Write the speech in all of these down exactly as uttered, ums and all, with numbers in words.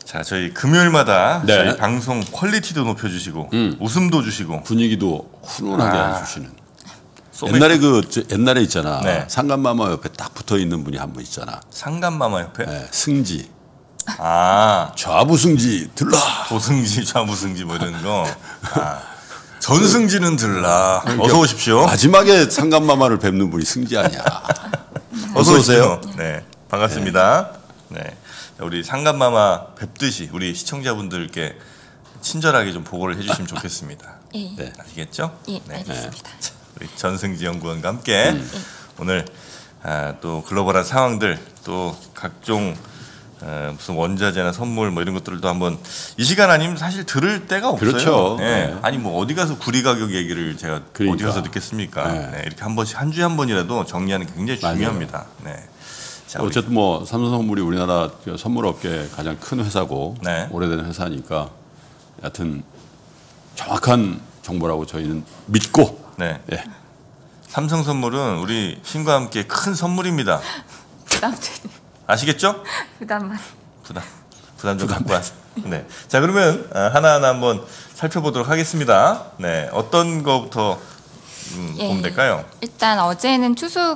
자, 저희 금요일마다 네. 저희 방송 퀄리티도 높여주시고 음. 웃음도 주시고 분위기도 훈훈하게 아. 해주시는. 소맥- 옛날에 그 저, 옛날에 있잖아. 네. 상간마마 옆에 딱 붙어 있는 분이 한 분 있잖아. 상간마마 옆에 네, 승지. 아 좌부승지 들라. 도승지 좌무승지 뭐 이런 거 아, 전승지는 들라 어서 오십시오. 마지막에 상간마마를 뵙는 분이 승지 아니야. 어서 어서 오세요. 오십시오. 네 반갑습니다. 네 우리 상간마마 뵙듯이 우리 시청자분들께 친절하게 좀 보고를 해주시면 좋겠습니다. 예, 네. 아시겠죠? 예, 네. 알겠습니다. 우리 전승지 연구원과 함께 음. 오늘 아, 또 글로벌한 상황들 또 각종 어, 무슨 원자재나 선물 뭐 이런 것들도 한번 이 시간 아니면 사실 들을 데가 없어요. 그렇죠. 네. 네. 아니 뭐 어디 가서 구리 가격 얘기를 제가 그러니까. 어디 가서 듣겠습니까? 네. 네, 이렇게 한 번씩 한 주에 한 번이라도 정리하는 게 굉장히 맞아요. 중요합니다. 네. 자, 우리 어쨌든 뭐 삼성선물이 우리나라 그 선물업계 가장 큰 회사고 네. 오래된 회사니까 여하튼 정확한 정보라고 저희는 믿고 네. 예. 삼성선물은 우리 신과 함께 큰 선물입니다. 부담되네. 아시겠죠? 부담만. 부담 부담 좀 갖고 와서. 네. 자 그러면 아, 하나하나 한번 살펴보도록 하겠습니다. 네. 어떤 거부터 음, 예. 보면 될까요? 일단 어제는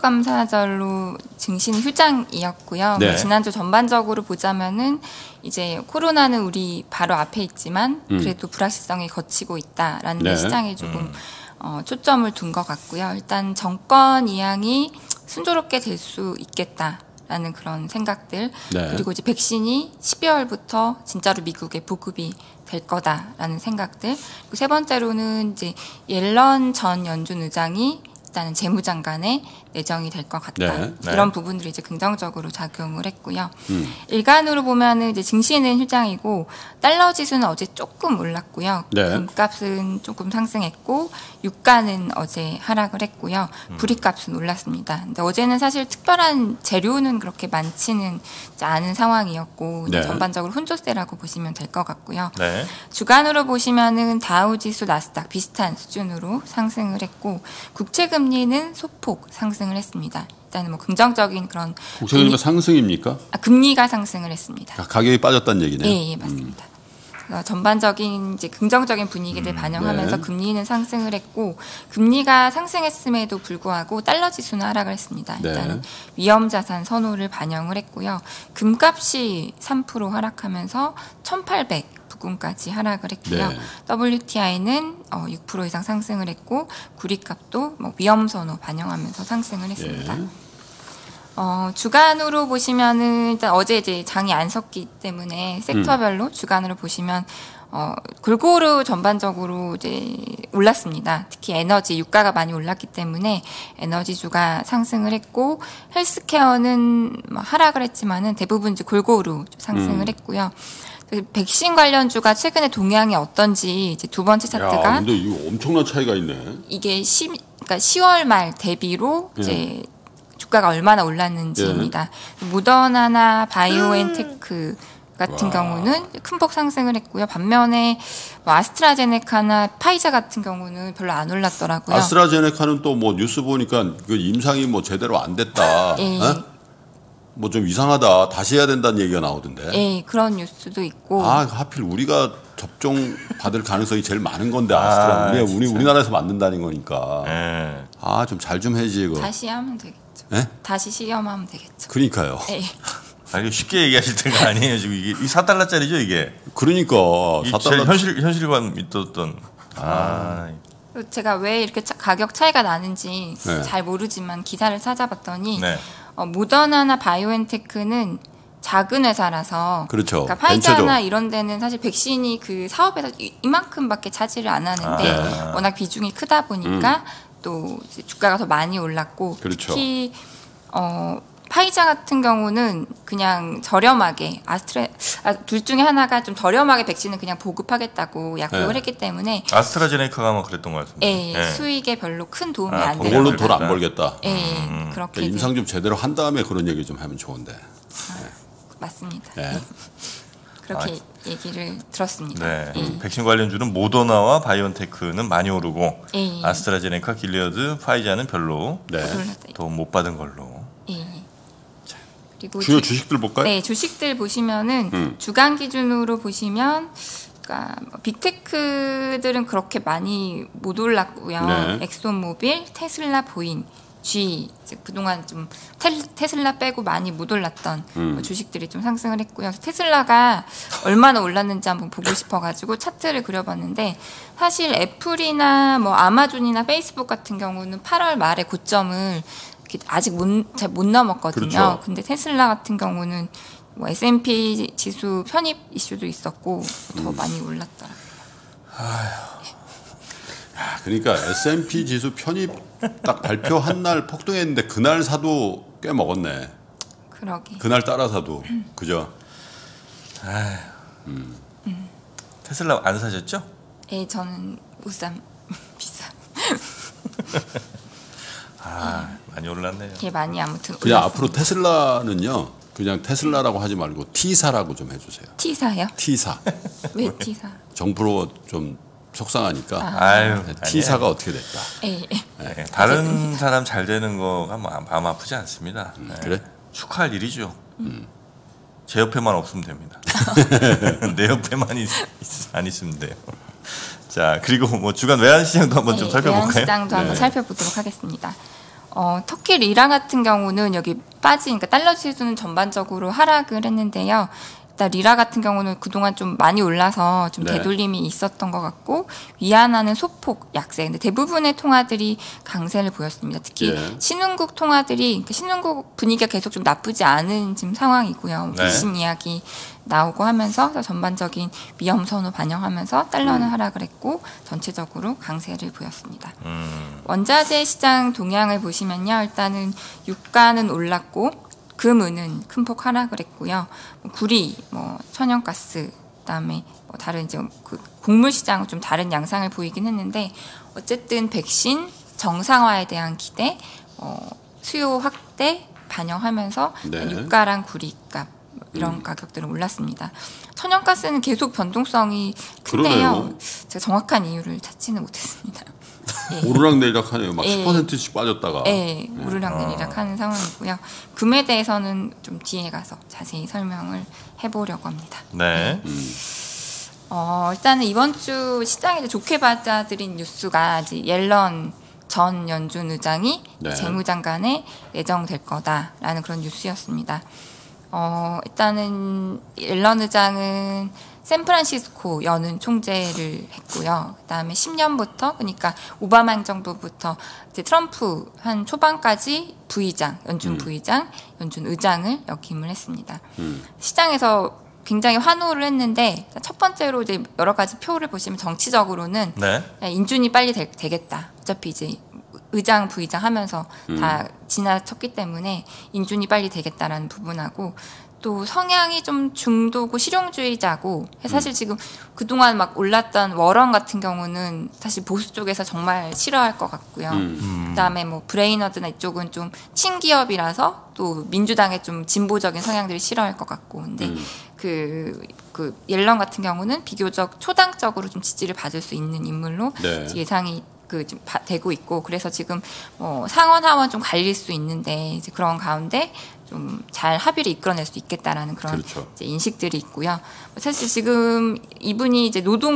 추수감사절로 증시는 휴장이었고요. 네. 뭐 지난주 전반적으로 보자면은 이제 코로나는 우리 바로 앞에 있지만 음. 그래도 불확실성이 거치고 있다라는 네. 데 시장에 조금 음. 어, 초점을 둔 것 같고요. 일단 정권 이양이 순조롭게 될 수 있겠다. 라는 그런 생각들 네. 그리고 이제 백신이 십이월부터 진짜로 미국에 보급이 될 거다라는 생각들 그리고 세 번째로는 이제 옐런 전 연준 의장이 일단은 재무장관에 내정이 될 것 같다. 네. 네. 이런 부분들이 이제 긍정적으로 작용을 했고요. 음. 일간으로 보면은 이제 증시는 휴장이고 달러 지수는 어제 조금 올랐고요. 네. 금값은 조금 상승했고 유가는 어제 하락을 했고요. 음. 부리값은 올랐습니다. 근데 어제는 사실 특별한 재료는 그렇게 많지는 않은 상황이었고 네. 전반적으로 혼조세라고 보시면 될 것 같고요. 네. 주간으로 보시면은 다우 지수, 나스닥 비슷한 수준으로 상승을 했고 국채 금리는 소폭 상승을 했습니다. 일단은 뭐 긍정적인 그런 국채금리가 상승입니까? 아, 금리가 상승을 했습니다. 가- 가격이 빠졌다는 얘기네요. 예, 예, 맞습니다. 그래서 전반적인 이제 긍정적인 분위기를 반영하면서 네. 금리는 상승을 했고 금리가 상승했음에도 불구하고 달러 지수는 하락을 했습니다. 네. 일단은 위험 자산 선호를 반영을 했고요. 금값이 삼 퍼센트 하락하면서 천팔백 부근까지 하락을 했고요. 네. 더블유티아이는 어, 육 퍼센트 이상 상승을 했고 구리값도 뭐 위험 선호 반영하면서 상승을 했습니다. 예. 어, 주간으로 보시면은 일단 어제 이제 장이 안 섰기 때문에 섹터별로 주간으로 보시면 어, 골고루 전반적으로 이제 올랐습니다. 특히 에너지 유가가 많이 올랐기 때문에 에너지주가 상승을 했고 헬스케어는 뭐 하락을 했지만은 대부분 이제 골고루 상승을 음. 했고요. 그 백신 관련주가 최근에 동향이 어떤지 이제 두 번째 차트가 야, 근데 이거 엄청난 차이가 있네. 이게 시, 그러니까 시월 말 대비로 예. 이제 주가가 얼마나 올랐는지입니다. 모더나나 바이오엔테크 같은 와. 경우는 큰 폭 상승을 했고요. 반면에 뭐 아스트라제네카나 파이자 같은 경우는 별로 안 올랐더라고요. 아스트라제네카는 또 뭐 뉴스 보니까 그 임상이 뭐 제대로 안 됐다. 예. 뭐 좀 이상하다. 다시 해야 된다는 얘기가 나오던데. 예, 그런 뉴스도 있고. 아, 하필 우리가 접종 받을 가능성이 제일 많은 건데 아, 아스트라. 우리 우리 진짜. 우리나라에서 만든다는 거니까. 네. 아, 좀 잘 좀 해지 이거. 다시 하면 되겠죠. 예? 다시 시험하면 되겠죠. 그러니까요. 예. 아, 이거 쉽게 얘기하실 때가 아니에요. 지금 이게 이 사 달러짜리죠 이게. 그러니까 이 사 달러 현실 현실감 있었던. 아, 그리고 제가 왜 이렇게 차- 가격 차이가 나는지 네. 잘 모르지만 기사를 찾아봤더니 네. 어, 모더나나 바이오엔테크는 작은 회사라서 그렇죠. 그러니까 파이자나 벤처죠. 이런 데는 사실 백신이 그 사업에서 이- 이만큼밖에 차지를 안 하는데 아. 워낙 비중이 크다 보니까 또 이제 주가가 더 많이 올랐고 그렇죠. 특히 어 파이자 같은 경우는 그냥 저렴하게 아스트레 아, 둘 중에 하나가 좀 저렴하게 백신을 그냥 보급하겠다고 약속을 네. 했기 때문에 아스트라제네카가 아마 그랬던 것 같습니다. 예, 네. 수익에 별로 큰 도움이 아, 안 그걸로 그걸로 되는 돈 안 벌겠다. 예, 예, 음. 그렇게 그러니까 임상 좀 제대로 한 다음에 그런 얘기 좀 하면 좋은데. 맞습니다. 예. 그렇게 얘기를 들었습니다. 네. 예. 백신 관련주는 모더나와 바이오엔테크는 많이 오르고 예. 아스트라제네카, 길리어드, 파이자는 별로 네. 올랐다. 더 못 받은 걸로. 예. 그리고 주요 주, 주식들 볼까요? 네, 주식들 보시면은 음. 주간 기준으로 보시면 그러니까 뭐 빅테크들은 그렇게 많이 못 올랐고요. 네. 엑소모빌, 테슬라, 보잉, G 즉 그동안 좀 테, 테슬라 빼고 많이 못 올랐던 음. 뭐 주식들이 좀 상승을 했고요. 테슬라가 얼마나 올랐는지 한번 보고 싶어가지고 차트를 그려봤는데 사실 애플이나 뭐 아마존이나 페이스북 같은 경우는 팔월 말에 고점을 아직 잘 못 넘었거든요. 그렇죠. 근데 테슬라 같은 경우는 뭐 에스 앤 피 지수 편입 이슈도 있었고 더 음. 많이 올랐더라고요. 아, 그러니까 에스 앤 피 지수 편입 딱 발표한 날 폭등했는데 그날 사도 꽤 먹었네. 그러게. 그날 따라 사도 그죠? 음. 테슬라 안 사셨죠? 예, 저는 못 산 비싸. 아 많이 올랐네요. 이게 많이 아무튼 그냥 올랐습니다. 앞으로 테슬라는요. 그냥 테슬라라고 하지 말고 T사라고 좀 해주세요. T사요? T사. 왜 T사? 정프로 좀 속상하니까 아유 T사가 어떻게 됐다. 예, 예. 네, 다른 사람 잘 되는 거가 마음, 마음 아프지 않습니다. 네. 그래? 축하할 일이죠. 음. 제 옆에만 없으면 됩니다. 내 옆에만 있, 안 있으면 돼요. 자 그리고 뭐 주간 외환 시장도 한번 좀 네, 살펴볼까요? 외환 시장도 한번 네. 살펴보도록 하겠습니다. 어, 터키 리라 같은 경우는 여기 빠진, 그러니까 달러 지수는 전반적으로 하락을 했는데요. 일단 리라 같은 경우는 그동안 좀 많이 올라서 좀 네. 되돌림이 있었던 것 같고 위안화는 소폭 약세. 근데 대부분의 통화들이 강세를 보였습니다. 특히 예. 신흥국 통화들이 그러니까 신흥국 분위기가 계속 좀 나쁘지 않은 지금 상황이고요. 네. 불신 이야기 나오고 하면서 전반적인 위험 선호 반영하면서 달러는 음. 하락을 했고 전체적으로 강세를 보였습니다. 음, 원자재 시장 동향을 보시면요. 일단은 유가는 올랐고 금은은 큰 폭 하락을 했고요. 뭐 구리, 뭐 천연가스, 그다음에 뭐 다른 이제 그 곡물 시장은 좀 다른 양상을 보이긴 했는데 어쨌든 백신 정상화에 대한 기대, 어, 수요 확대 반영하면서 네. 유가랑 구리값 이런 음. 가격들은 올랐습니다. 천연가스는 계속 변동성이 큰데요. 그러네요. 제가 정확한 이유를 찾지는 못했습니다. 예. 오르락내리락 하네요. 막 예. 십 퍼센트씩 빠졌다가. 네, 오르락내리락 하는 상황이고요. 금에 대해서는 좀 뒤에 가서 자세히 설명을 해보려고 합니다. 네. 음. 어, 일단은 이번 주 시장에 이제 좋게 받아들인 뉴스가 이제 옐런 전 연준 의장이 네. 재무장관에 예정될 거다라는 그런 뉴스였습니다. 어, 일단은 옐런 의장은 샌프란시스코 연은 총재를 했고요. 그다음에 십 년부터 그러니까 오바마 행정부부터 이제 트럼프 한 초반까지 부의장, 연준 음. 부의장, 연준 의장을 역임을 했습니다. 음. 시장에서 굉장히 환호를 했는데 첫 번째로 이제 여러 가지 표를 보시면 정치적으로는 네. 인준이 빨리 되, 되겠다. 어차피 이제 의장, 부의장 하면서 음. 다 지나쳤기 때문에 인준이 빨리 되겠다라는 부분하고 또 성향이 좀 중도고 실용주의자고 사실 음. 지금 그동안 막 올랐던 워런 같은 경우는 사실 보수 쪽에서 정말 싫어할 것 같고요. 음. 그다음에 뭐 브레이너드나 이쪽은 좀 친기업이라서 또 민주당의 좀 진보적인 성향들이 싫어할 것 같고 근데 음. 그, 그 옐런 같은 경우는 비교적 초당적으로 좀 지지를 받을 수 있는 인물로 네. 예상이 그 지금 바, 되고 있고 그래서 지금 뭐 상원 하원 좀 갈릴 수 있는데 이제 그런 가운데 좀 잘 합의를 이끌어낼 수 있겠다라는 그런 그렇죠. 이제 인식들이 있고요. 사실 지금 이분이 이제 노동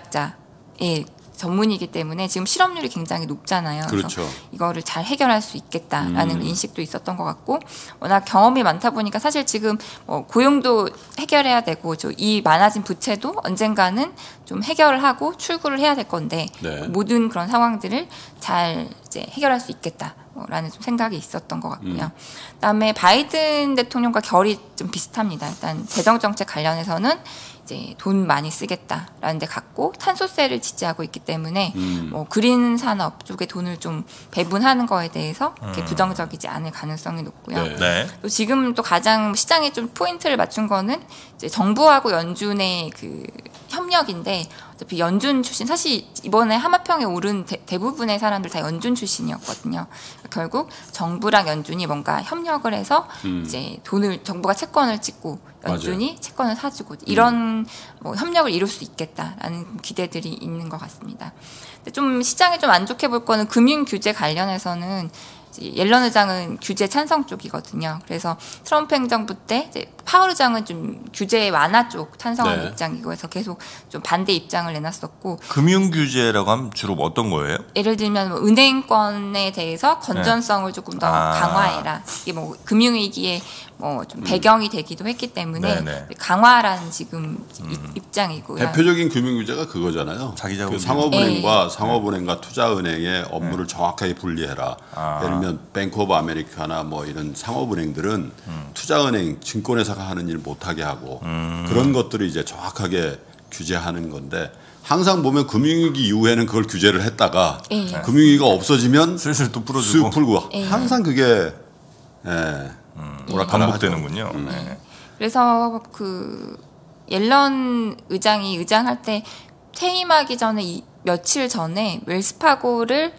경제학자의 전문이기 때문에 지금 실업률이 굉장히 높잖아요. 그렇죠. 그래서 이거를 잘 해결할 수 있겠다라는 음. 인식도 있었던 것 같고 워낙 경험이 많다 보니까 사실 지금 뭐 고용도 해결해야 되고 이 많아진 부채도 언젠가는 좀 해결을 하고 출구를 해야 될 건데 네. 모든 그런 상황들을 잘 이제 해결할 수 있겠다라는 좀 생각이 있었던 것 같고요. 음. 그다음에 바이든 대통령과 결이 좀 비슷합니다. 일단 재정 정책 관련해서는 이제 돈 많이 쓰겠다라는 데 갖고 탄소세를 지지하고 있기 때문에 음. 뭐 그린 산업 쪽에 돈을 좀 배분하는 거에 대해서 그렇게 음. 부정적이지 않을 가능성이 높고요. 네. 네. 또 지금 또 가장 시장에 좀 포인트를 맞춘 거는 이제 정부하고 연준의 그 협력인데 어차피 연준 출신 사실 이번에 하마평에 오른 대, 대부분의 사람들 다 연준 출신이었거든요. 결국 정부랑 연준이 뭔가 협력을 해서 음. 이제 돈을 정부가 채권을 찍고 연준이 맞아요. 채권을 사주고 이런 뭐 협력을 이룰 수 있겠다라는 기대들이 있는 것 같습니다. 근데 좀 시장에 좀 안 좋게 볼 거는 금융 규제 관련해서는 이제 옐런 의장은 규제 찬성 쪽이거든요. 그래서 트럼프 행정부 때 이제 파월 의장은 좀 규제 완화 쪽 찬성하는 네. 입장이고 해서 계속 좀 반대 입장을 내놨었고 금융 규제라고 하면 주로 어떤 거예요? 예를 들면 뭐 은행권에 대해서 건전성을 조금 더 아. 강화해라. 이게 뭐 금융위기에 뭐 좀 배경이 되기도 했기 때문에 네네. 강화라는 지금 이- 입장이고요. 대표적인 금융 규제가 그거잖아요. 자기 자금 그 상업은행과 예. 상업은행과 투자은행의 업무를 정확하게 분리해라. 아. 예를 들면 뱅크 오브 아메리카나 뭐 이런 상업은행들은 투자은행, 증권회사가 하는 일 못하게 하고 그런 것들을 이제 정확하게 규제하는 건데 항상 보면 금융위기 이후에는 그걸 규제를 했다가 예. 금융위기가 없어지면 슬슬 또 풀어주고 쓱 풀고 예. 항상 그게 예. 오락가락 반복되는군요. 하죠. 음. 네. 그래서 그 옐런 의장이 의장할 때 퇴임하기 전에 이, 며칠 전에 웰스파고를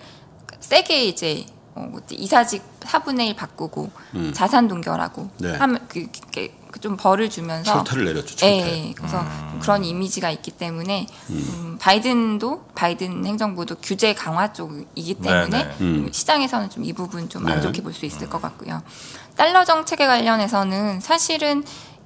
세게 이제 어, 이사직 사분의 일 바꾸고 음. 자산 동결하고 네. 하면 그, 그, 그 좀 벌을 주면서 철퇴를 내렸죠. 철퇴. 예, 그래서 그런 이미지가 있기 때문에 음, 바이든도 바이든 행정부도 규제 강화 쪽이기 때문에 네네. 음. 시장에서는 좀 이 부분 좀 안 네. 좋게 볼 수 있을 것 같고요. 달러 정책에 관련해서는 사실은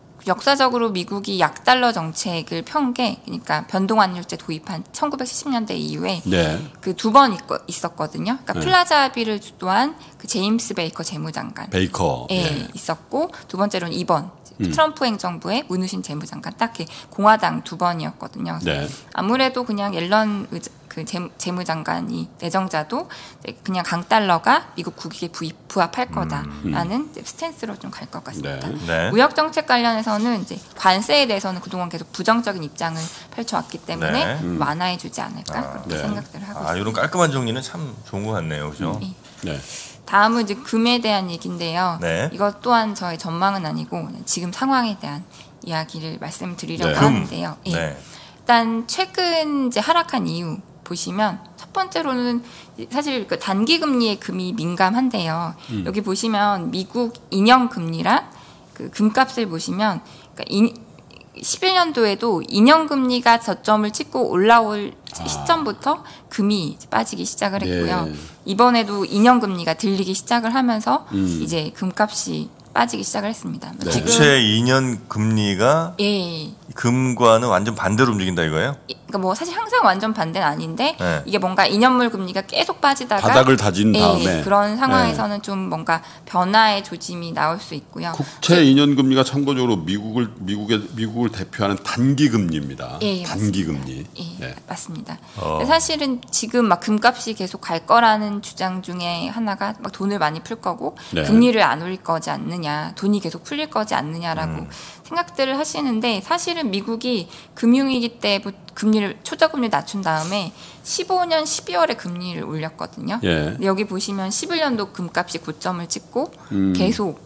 역사적으로 미국이 약달러 정책을 편 게 그러니까 변동환율제 도입한 천구백칠십 년대 이후에 네. 그 두 번 있었거든요. 그러니까 네. 플라자 합의를 주도한 그 제임스 베이커 재무장관 베이커. 예, 예. 있었고 두 번째로는 이번 음. 트럼프 행정부의 문우신 재무장관 딱 그 공화당 두 번이었거든요. 네. 아무래도 그냥 옐런 의자, 그 재무, 재무장관이 내정자도 그냥 강달러가 미국 국익에 부입, 부합할 거다라는 이제 스탠스로 좀 갈 것 같습니다. 네. 네. 무역 정책 관련해서는 이제 관세에 대해서는 그동안 계속 부정적인 입장을 펼쳐왔기 때문에 네. 음. 완화해주지 않을까 그렇게 네. 생각들을 하고 아, 있습니다. 이런 깔끔한 정리는 참 좋은 것 같네요. 그죠? 예. 네. 다음은 이제 금에 대한 얘기인데요. 네. 이것 또한 저의 전망은 아니고 지금 상황에 대한 이야기를 말씀드리려고 네. 하는데요. 예. 네. 일단 최근 이제 하락한 이유 보시면 첫 번째로는 사실 그 단기 금리의 금이 민감한데요. 음. 여기 보시면 미국 인형 금리랑 그 금값을 보시면 그러니까 인, 십일 년도에도 인형 금리가 저점을 찍고 올라올 아. 시점부터 금이 빠지기 시작을 했고요. 예. 이번에도 인형 금리가 들리기 시작을 하면서 음. 이제 금값이 빠지기 시작을 했습니다. 네. 지금 국채 이 년 금리가 예, 금과는 완전 반대로 움직인다 이거예요? 그러니까 뭐 사실 항상 완전 반대는 아닌데 네. 이게 뭔가 인연물 금리가 계속 빠지다가 바닥을 다진 예, 다음에 그런 상황에서는 좀 뭔가 변화의 조짐이 나올 수 있고요. 국채 이 년 금리가 참고적으로 미국을 미국의 미국을 대표하는 단기 금리입니다. 예, 단기 금리. 예, 네. 맞습니다. 어. 근데 사실은 지금 막 금값이 계속 갈 거라는 주장 중에 하나가 막 돈을 많이 풀 거고 네. 금리를 안 올릴 거지 않느냐, 돈이 계속 풀릴 거지 않느냐라고 음. 생각들을 하시는데 사실은 미국이 금융위기 때 금리를 초저금리 낮춘 다음에 십오 년 십이월에 금리를 올렸거든요. 예. 근데 여기 보시면 십일 년도 금값이 고점을 찍고 음. 계속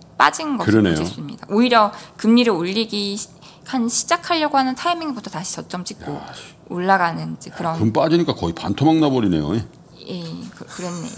빠진 것을 그러네요. 볼 수 있습니다. 오히려 금리를 올리기 시- 한 시작하려고 하는 타이밍부터 다시 저점 찍고 올라가는 이제 그런 금 빠지니까 거의 반토막 나버리네요. 예, 그, 그랬네요.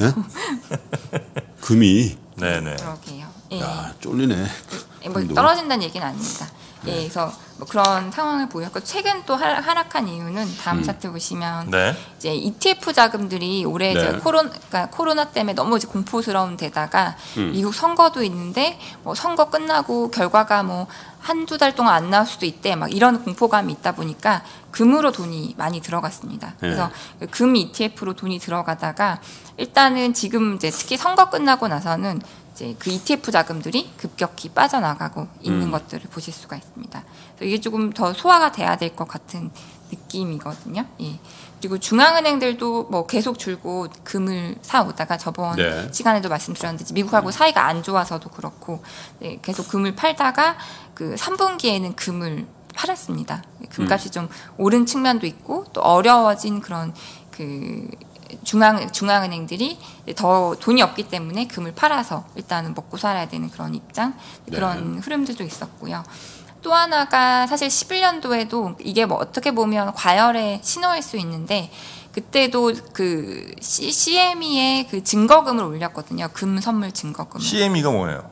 예? 금이 네네. 그러게요. 예. 야 쫄리네. 예, 뭐 금도. 떨어진다는 얘기는 아닙니다. 네. 예, 그래서 뭐 그런 상황을 보였고 최근 또 하, 하락한 이유는 음. 다음 차트 보시면 네. 이제 이티에프 자금들이 올해 네. 이제 코로나, 그러니까 코로나 때문에 너무 이제 공포스러운 데다가 음. 미국 선거도 있는데 뭐 선거 끝나고 결과가 뭐 한두 달 동안 안 나올 수도 있대 막 이런 공포감이 있다 보니까 금으로 돈이 많이 들어갔습니다. 그래서 네. 금 이티에프로 돈이 들어가다가 일단은 지금 이제 특히 선거 끝나고 나서는 이제 그 이티에프 자금들이 급격히 빠져나가고 있는 음. 것들을 보실 수가 있습니다. 그래서 이게 조금 더 소화가 돼야 될 것 같은 느낌이거든요. 예. 그리고 중앙은행들도 뭐 계속 줄곧 금을 사오다가 저번 네. 시간에도 말씀드렸는데 미국하고 사이가 안 좋아서도 그렇고 네, 계속 금을 팔다가 그 삼 분기에는 금을 팔았습니다. 금값이 좀 오른 측면도 있고 또 어려워진 그런 그 중앙 중앙은행들이 더 돈이 없기 때문에 금을 팔아서 일단은 먹고 살아야 되는 그런 입장 그런 네. 흐름들도 있었고요. 또 하나가 사실 십일 년도에도 이게 뭐 어떻게 보면 과열의 신호일 수 있는데 그때도 그 씨엠이의 그 증거금을 올렸거든요. 금 선물 증거금. 씨엠이가 뭐예요?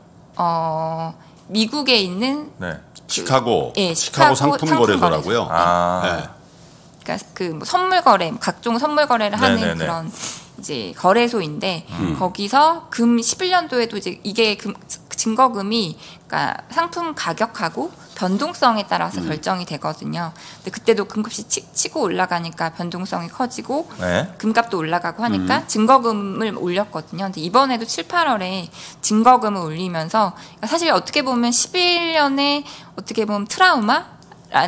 어 미국에 있는 네. 시카고 예, 시카고 시카고 상품 상품 거래소라고요. 아. 네. 그러니까 그 뭐 선물 거래, 각종 선물 거래를 하는 네네네. 그런 이제 거래소인데 음. 거기서 금 십일 년도에도 이제 이게 금, 증거금이 그러니까 상품 가격하고 변동성에 따라서 음. 결정이 되거든요. 근데 그때도 금값이 치, 치고 올라가니까 변동성이 커지고 네. 금값도 올라가고 하니까 음. 증거금을 올렸거든요. 근데 이번에도 칠, 팔월에 증거금을 올리면서 사실 어떻게 보면 십일 년에 어떻게 보면 트라우마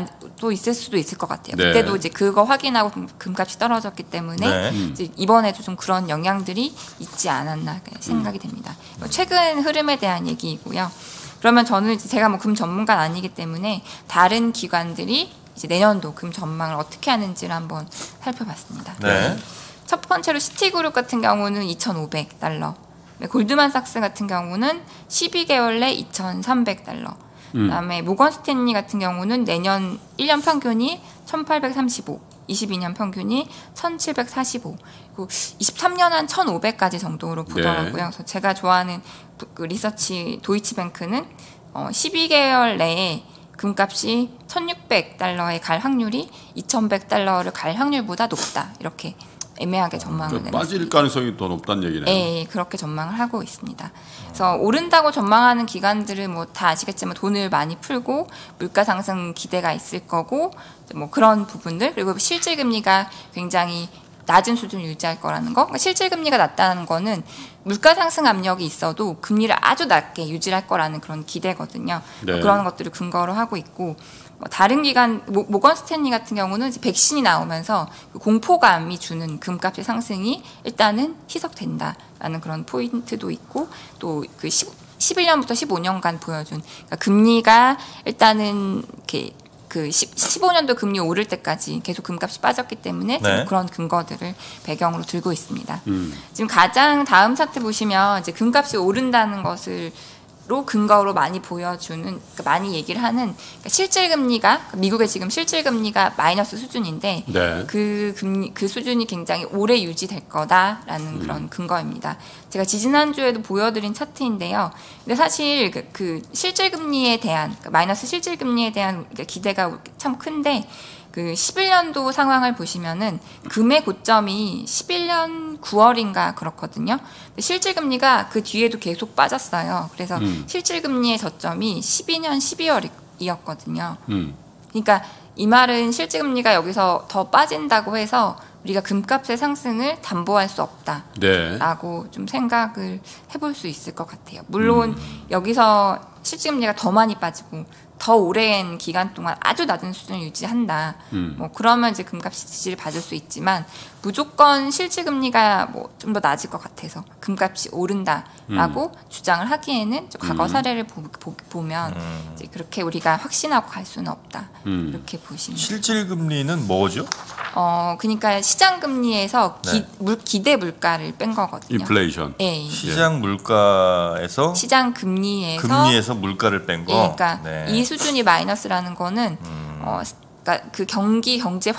또 있을 수도 있을 것 같아요. 네. 그때도 이제 그거 확인하고 금- 금값이 떨어졌기 때문에 네. 음. 이제 이번에도 좀 그런 영향들이 있지 않았나 생각이 됩니다. 최근 흐름에 대한 얘기이고요. 그러면 저는 이제 제가 뭐 금 전문가는 아니기 때문에 다른 기관들이 이제 내년도 금 전망을 어떻게 하는지를 한번 살펴봤습니다. 네. 첫 번째로 시티그룹 같은 경우는 이천오백 달러, 골드만삭스 같은 경우는 십이 개월 내 이천삼백 달러, 음. 그다음에 모건 스탠리 같은 경우는 내년 일 년 평균이 천팔백삼십오, 이십이 년 평균이 천칠백사십오, 그리고 이십삼 년 한 천오백까지 정도로 보더라고요. 네. 그래서 제가 좋아하는 그 리서치 도이치뱅크는 어, 십이 개월 내에 금값이 천육백 달러에 갈 확률이 이천백 달러를 갈 확률보다 높다. 이렇게 애매하게 전망을 그러니까 내놨습니다. 빠질 가능성이 더 높다는 얘기네요. 예, 예, 그렇게 전망을 하고 있습니다. 그래서 오른다고 전망하는 기관들은 뭐 다 아시겠지만 돈을 많이 풀고 물가 상승 기대가 있을 거고 뭐 그런 부분들, 그리고 실질 금리가 굉장히 낮은 수준을 유지할 거라는 거. 그러니까 실질 금리가 낮다는 거는 물가 상승 압력이 있어도 금리를 아주 낮게 유지할 거라는 그런 기대거든요. 네. 그런 것들을 근거로 하고 있고, 뭐 다른 기관 모, 모건 스탠리 같은 경우는 이제 백신이 나오면서 그 공포감이 주는 금값의 상승이 일단은 희석된다라는 그런 포인트도 있고, 또 그 십일 년부터 십오 년간 보여준 그러니까 금리가 일단은 이렇게 그 십오 년도 금리 오를 때까지 계속 금값이 빠졌기 때문에 네. 그런 근거들을 배경으로 들고 있습니다. 음. 지금 가장 다음 차트 보시면 이제 금값이 오른다는 것을 로 근거로 많이 보여주는, 그러니까 많이 얘기를 하는 그러니까 실질 금리가 미국의 지금 실질 금리가 마이너스 수준인데 네. 그 금리 그 수준이 굉장히 오래 유지될 거다라는 음. 그런 근거입니다. 제가 지지난 주에도 보여드린 차트인데요. 근데 사실 그, 그 실질 금리에 대한 그러니까 마이너스 실질 금리에 대한 기대가 참 큰데. 그 십일 년도 상황을 보시면은 금의 고점이 십일 년 구월인가 그렇거든요. 근데 실질 금리가 그 뒤에도 계속 빠졌어요. 그래서 음. 실질 금리의 저점이 십이 년 십이월이었거든요. 음. 그러니까 이 말은 실질 금리가 여기서 더 빠진다고 해서 우리가 금값의 상승을 담보할 수 없다라고 네. 좀 생각을 해볼 수 있을 것 같아요. 물론 음. 여기서 실질 금리가 더 많이 빠지고 더 오랜 기간 동안 아주 낮은 수준을 유지한다. 음. 뭐 그러면 이제 금값이 지지를 받을 수 있지만 무조건 실질 금리가 뭐 좀 더 낮을 것 같아서 금값이 오른다라고 음. 주장을 하기에는 좀 과거 사례를 보, 보, 보면 음. 이제 그렇게 우리가 확신하고 갈 수는 없다. 음. 이렇게 보시면. 실질 금리는 뭐죠? 어 그러니까 시장 금리에서 기, 네. 물, 기대 물가를 뺀 거거든요. 인플레이션. 예, 예. 시장 물가에서 시장 금리에서 금리에서 물가를 뺀 거. 예, 그러니까 네. 이 수준이 마이너스라는 거는 음. 어, 그러니까 그 경기 경제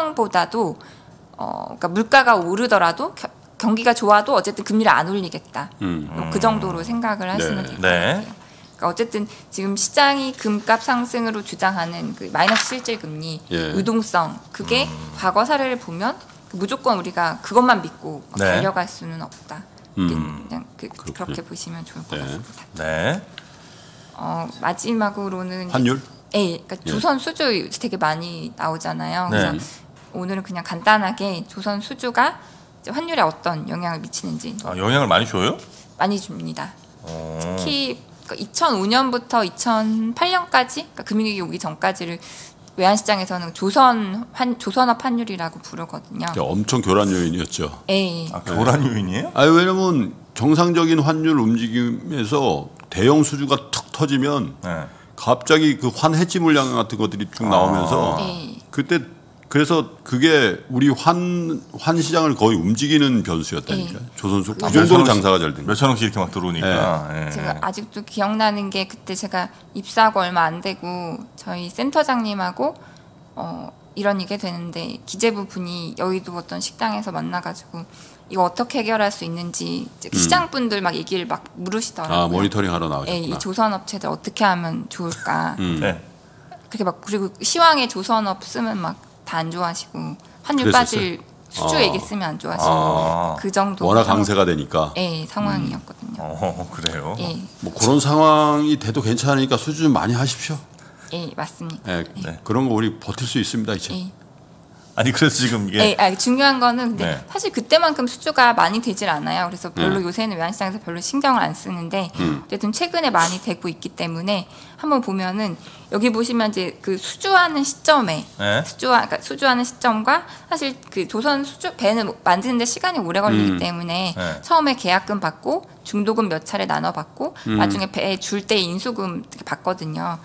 환경보다도 어, 그러니까 물가가 오르더라도 겨, 경기가 좋아도 어쨌든 금리를 안 올리겠다. 음. 뭐그 정도로 생각을 하시면 네. 될 것 네. 같아요. 그러니까 어쨌든 지금 시장이 금값 상승으로 주장하는 그 마이너스 실질 금리 예. 유동성 그게 과거 사례를 보면 무조건 우리가 그것만 믿고 네. 달려갈 수는 없다. 음. 그냥 그, 그렇군요. 그렇게 보시면 좋을 것 네. 같습니다. 네. 어, 마지막으로는 환율? 예, 그러니까 예. 조선 수주 되게 많이 나오잖아요. 그래서 네. 오늘은 그냥 간단하게 조선 수주가 이제 환율에 어떤 영향을 미치는지 아, 영향을 많이 줘요? 많이 줍니다. 어. 특히 그러니까 이천오 년부터 이천팔 년까지 그러니까 금융위기 오기 전까지를 외환시장에서는 조선 환 조선업 환율이라고 부르거든요. 엄청 교란 요인이었죠. 예. 아, 교란 요인이에요? 아니 왜냐면 정상적인 환율 움직임에서 대형 수주가 툭 터지면 네. 갑자기 그 환 해지 물량 같은 것들이 쭉 나오면서 예. 그때 그래서 그게 우리 환, 환 시장을 거의 움직이는 변수였다니까. 예. 조선수 그 아, 정도로 몇천원씩- 장사가 잘 된 거예요. 몇천 원씩 이렇게 막 들어오니까. 예. 제가 아직도 기억나는 게 그때 제가 입사하고 얼마 안 되고 저희 센터장님하고 어, 이런 얘기 되는데 기재부 분이 여의도 어떤 식당에서 만나가지고 이거 어떻게 해결할 수 있는지 이제 시장 분들 막 얘기를 막 물으시더라고요. 아 모니터링 하러 예, 나오셨구나. 이 조선업체들 어떻게 하면 좋을까. 음. 네. 그렇게 막 그리고 시황에 조선업 쓰면 막 다 안 좋아하시고 환율 그랬었어요? 빠질 수주 아. 얘기 쓰면 안 좋아하시고 아. 그 정도 워낙 상황- 강세가 되니까. 예, 상황이었거든요. 어, 그래요. 예, 뭐 그런 상황이 돼도 괜찮으니까 수주 좀 많이 하십시오. 예, 맞습니다. 예, 네. 그런 거 우리 버틸 수 있습니다 이제. 예. 아니 그래서 지금 이게 예, 아, 중요한 거는 근데 네. 사실 그때만큼 수주가 많이 되질 않아요. 그래서 별로 네. 요새는 외환시장에서 별로 신경을 안 쓰는데 음. 어쨌든 최근에 많이 되고 있기 때문에 한번 보면은 여기 보시면 이제 그 수주하는 시점에 네. 수주하, 그러니까 수주하는 시점과 사실 그 조선 수주 배는 만드는데 시간이 오래 걸리기 음. 때문에 네. 처음에 계약금 받고 중도금 몇 차례 나눠 받고 음. 나중에 배 줄 때 인수금 이렇게 받거든요.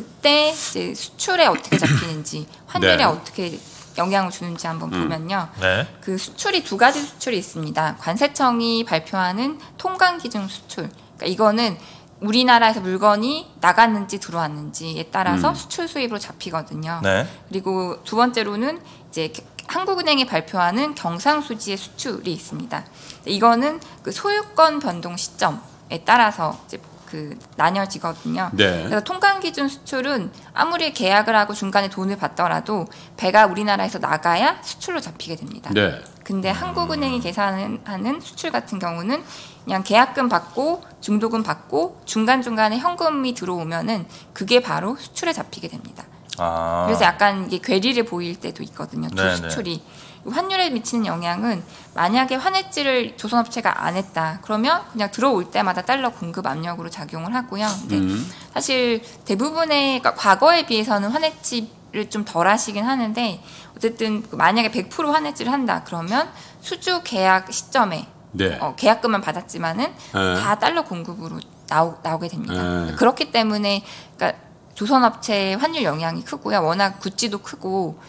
그때 이제 수출에 어떻게 잡히는지 환율에 네. 어떻게 영향을 주는지 한번 보면요. 네. 그 수출이 두 가지 수출이 있습니다. 관세청이 발표하는 통관 기준 수출. 그러니까 이거는 우리나라에서 물건이 나갔는지 들어왔는지에 따라서 음. 수출 수입으로 잡히거든요. 네. 그리고 두 번째로는 이제 한국은행이 발표하는 경상수지의 수출이 있습니다. 이거는 그 소유권 변동 시점에 따라서 이제 그 나뉘어지거든요. 네. 그래서 통관 기준 수출은 아무리 계약을 하고 중간에 돈을 받더라도 배가 우리나라에서 나가야 수출로 잡히게 됩니다. 네. 근데 한국은행이 계산하는 수출 같은 경우는 그냥 계약금 받고 중도금 받고 중간중간에 현금이 들어오면은 그게 바로 수출에 잡히게 됩니다. 아. 그래서 약간 이게 괴리를 보일 때도 있거든요. 두 네네. 수출이. 환율에 미치는 영향은 만약에 환해지를 조선업체가 안 했다. 그러면 그냥 들어올 때마다 달러 공급 압력으로 작용을 하고요. 근데 음. 사실 대부분의 그러니까 과거에 비해서는 환해지를 좀 덜 하시긴 하는데 어쨌든 만약에 백 퍼센트 환해지를 한다. 그러면 수주 계약 시점에 네. 어, 계약금만 받았지만은 네. 다 달러 공급으로 나오, 나오게 됩니다. 네. 그렇기 때문에 그러니까 조선업체의 환율 영향이 크고요. 워낙 굿지도 크고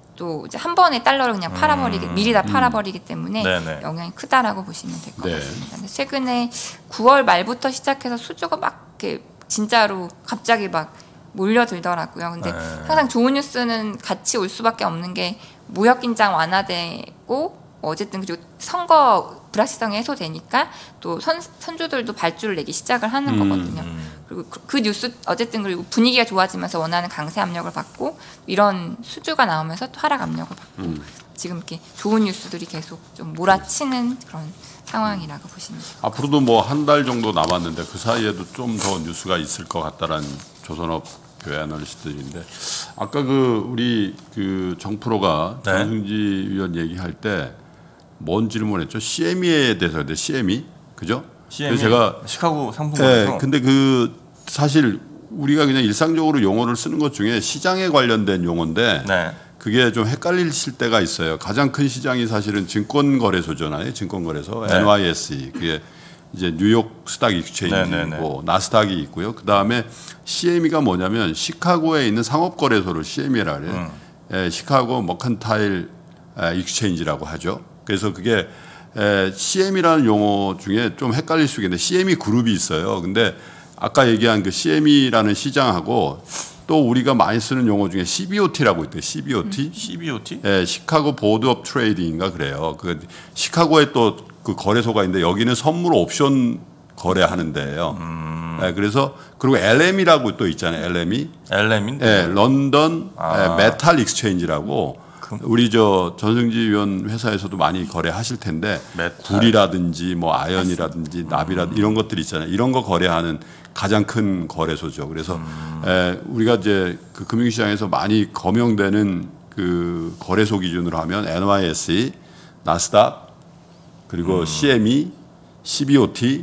또 이제 한 번에 달러를 그냥 팔아버리기 음. 미리 다 팔아버리기 때문에 네네. 영향이 크다라고 보시면 될 것 네. 같습니다. 근데 최근에 구월 말부터 시작해서 수주가 막 이렇게 진짜로 갑자기 막 몰려들더라고요. 근데 네. 항상 좋은 뉴스는 같이 올 수밖에 없는 게 무역 긴장 완화되고 어쨌든 그리고 선거 불확실성이 해소되니까 또 선, 선주들도 발주를 내기 시작을 하는 음, 거거든요. 음. 그리고 그, 그 뉴스 어쨌든 그리고 분위기가 좋아지면서 원하는 강세 압력을 받고 이런 수주가 나오면서 또 하락 압력을 받고 음. 지금 이렇게 좋은 뉴스들이 계속 좀 몰아치는 그런 상황이라고 보시면 돼요. 앞으로도 뭐 한 달 정도 남았는데 그 사이에도 좀 더 뉴스가 있을 것 같다라는 조선업 교회 아날리스트들인데 아까 그 우리 그 정프로가 네. 정승지 위원 얘기할 때 뭔 질문했죠? 씨엠이에 대해서 근데 씨엠이 그죠? 씨엠이 그래서 제가 시카고 상품거래소. 네, 근데 그 사실 우리가 그냥 일상적으로 용어를 쓰는 것 중에 시장에 관련된 용어인데 네. 그게 좀 헷갈리실 때가 있어요. 가장 큰 시장이 사실은 증권거래소잖아요. 증권거래소 네. 엔와이에스이 그게 이제 뉴욕 스탁 익스체인지고 네, 네, 네. 나스닥이 있고요. 그 다음에 씨엠이가 뭐냐면 시카고에 있는 상업거래소를 씨엠이라 그래요. 음. 예, 시카고 머컨타일 익스체인지라고 하죠. 그래서 그게 에, 씨엠이라는 용어 중에 좀 헷갈릴 수 있겠는데 씨엠이 그룹이 있어요. 근데 아까 얘기한 그 씨엠이라는 시장하고 또 우리가 많이 쓰는 용어 중에 씨비오티라고 있대요. 씨비오티. 씨비오티? 예, 시카고 보드 업 트레이딩인가 그래요. 그 시카고에 또 그 거래소가 있는데 여기는 선물 옵션 거래하는 데예요. 음. 예, 그래서 그리고 엘엠이라고 또 있잖아요. 엘엠이. 엘엠인데. 예, 런던 아. 예, 메탈 익스체인지라고 우리 저 전승지 위원 회사에서도 많이 거래하실 텐데 메탈. 굴이라든지 뭐 아연이라든지 납이라든지 이런 것들 있잖아요. 이런 거 거래하는 가장 큰 거래소죠. 그래서 음. 에, 우리가 이제 그 금융시장에서 많이 거명되는 그 거래소 기준으로 하면 엔와이에스이, 나스닥 그리고 음. 씨엠이, 씨비오티,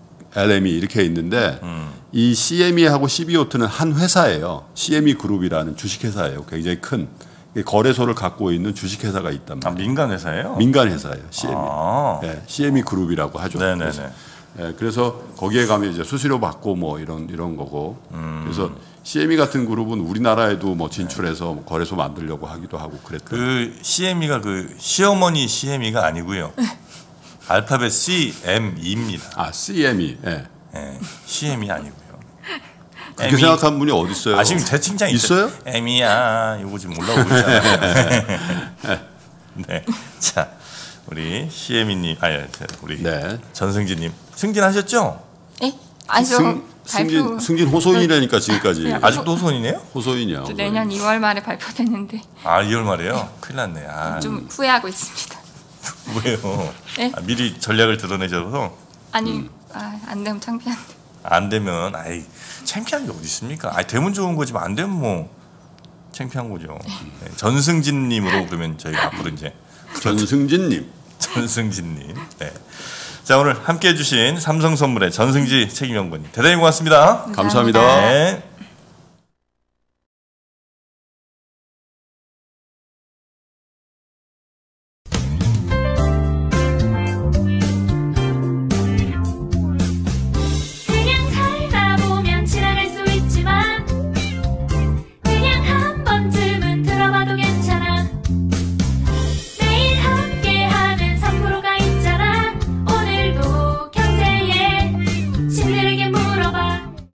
엘엠이 이렇게 있는데 음. 이 씨엠이하고 씨비오티는 한 회사예요. 씨엠이 그룹이라는 주식회사예요. 굉장히 큰 거래소를 갖고 있는 주식회사가 있단 아, 말이에요. 민간 회사예요? 민간 회사예요. 씨엠이. 아. 예, 씨엠이 그룹이라고 하죠. 네네네. 그래서, 예, 그래서 거기에 가면 이제 수수료 받고 뭐 이런 이런 거고. 음. 그래서 씨엠이 같은 그룹은 우리나라에도 뭐 진출해서 뭐 거래소 만들려고 하기도 하고 그랬던. 그 씨엠이가 그 시어머니 씨엠이가 아니고요. 알파벳 씨엠이입니다. 아 씨엠이. 예. 네, 씨엠이 아니고요. 그렇게 에미. 생각한 분이 어디 있어요? 아 지금 대칭장 있어요? 에미야, 이거 지금 올라오고 있잖아요. 네, 자 우리 씨엠이님, 아니 우리 네. 전승진님 승진하셨죠? 예? 아니 저 승, 승진 발표 승진 호소인이라니까 지금까지. 네. 아직도 호소인이에요? 호소인이요. 저 내년 이월 말에 발표됐는데 아 이월 말이에요. 큰일 났네. 아, 좀 후회하고 있습니다. 왜요? 네? 아, 미리 전략을 드러내셔서 아니 음. 아, 안 되면 창피한. 안 되면 아이 창피한 게 어디 있습니까? 아 되면 좋은 거지만 안 되면 뭐 창피한 거죠. 네, 전승진님으로 그러면 저희가 앞으로 이제 전승진님. 전승진님. 네. 자 오늘 함께해 주신 삼성선물의 전승지 책임연구원님 대단히 고맙습니다. 감사합니다. 네.